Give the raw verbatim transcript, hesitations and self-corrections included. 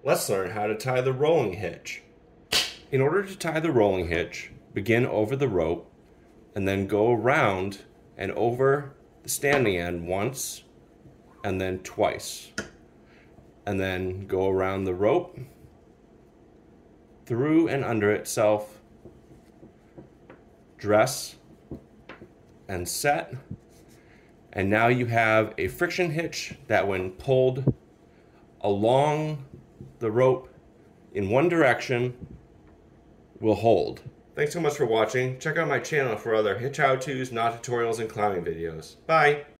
Let's learn how to tie the rolling hitch. In order to tie the rolling hitch, begin over the rope and then go around and over the standing end once and then twice. And then go around the rope, through and under itself, dress and set. And now you have a friction hitch that when pulled along the rope in one direction will hold. Thanks so much for watching. Check out my channel for other hitch how-tos, knot tutorials, and climbing videos. Bye!